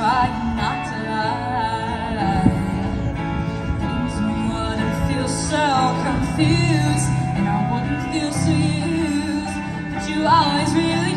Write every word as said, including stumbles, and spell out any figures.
trying not to lie. Things wouldn't feel so confused, and I wouldn't feel so used, but you always really